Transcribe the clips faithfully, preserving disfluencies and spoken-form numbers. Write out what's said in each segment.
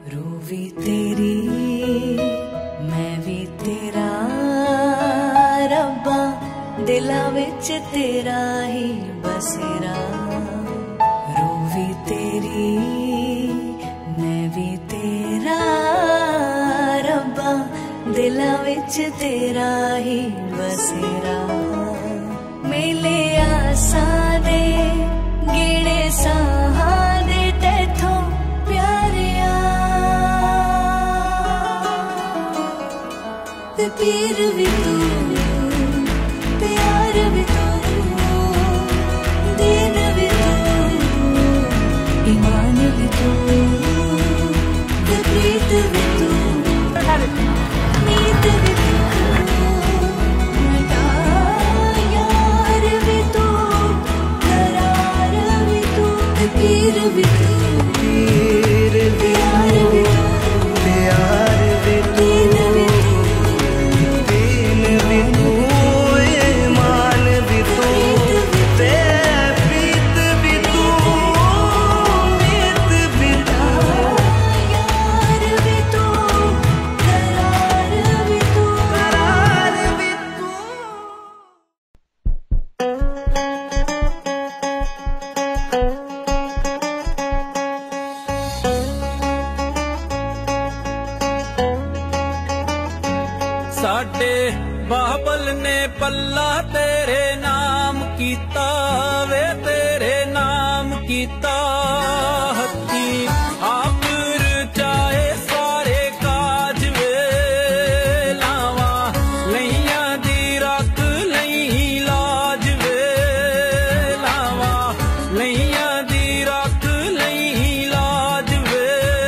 रूह भी तेरी मैं भी तेरा रब्बा दिला विच तेरा ही बसेरा। रूह भी तेरी मैं भी तेरा रब्बा दिला विच तेरा ही बसेरा। मेले आसा दे गिणे साहा दे तेथों प्यारिया ते पीर भी तू प्यार भी तू दीन भी तू ईमान भी तू ते प्रीत भी तू नीत भी तू यार भी तू करार भी तू ते पीर भी तू पीर भी प्यार भी तू प्यार भी दीन भी तू दीन भी तू ईमान भी तू ते प्रीत भी तू नीत भी तू यार भी तू करार भी तू करार भी तू। साडे बाबल ने पल्ला तेरे नाम कीता वे तेरे नाम कीता हत्ती आप रचाए सारे काज वे लावा लइयां दी रख लई लाज वे लावा लइयां दी रख लई लाज वे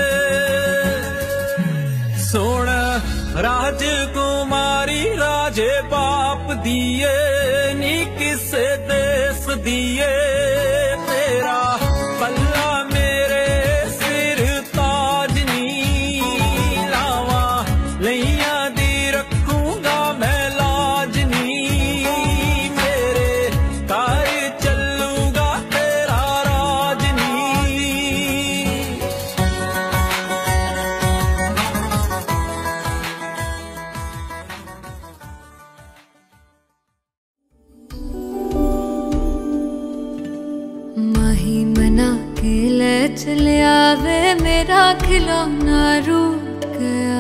सोना राजकुमारी राजे बाप दिए नी किसे देश दिए तेरा पल्ला मेरे सिर ताज नी लावा लइयां दी रखूंगा मैं लाज नी मेरे घर चलूंगा तेरा राज नी। माही मना के ले चलिया वे मेरा खिलौना रूठ गया।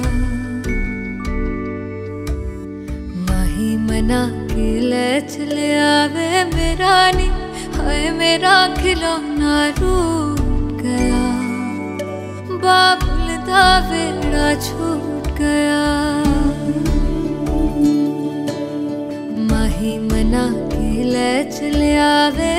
माही मना के ले चलिया वे मेरा नी हाय मेरा खिलौना रूठ गया। बाबुल दा वेड़ा छूट गया। माही मना के ले चलिया वे